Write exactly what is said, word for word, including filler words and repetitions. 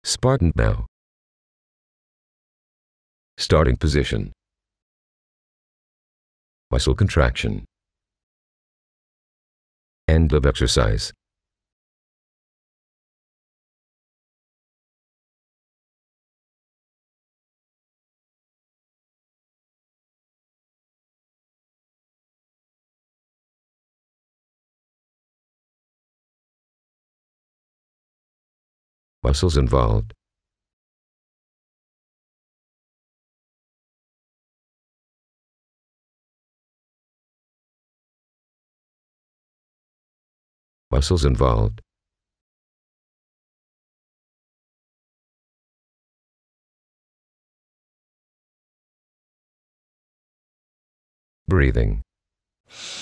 Spartan Bow. Starting position. Muscle contraction. End of exercise. Muscles involved. Muscles involved. Breathing.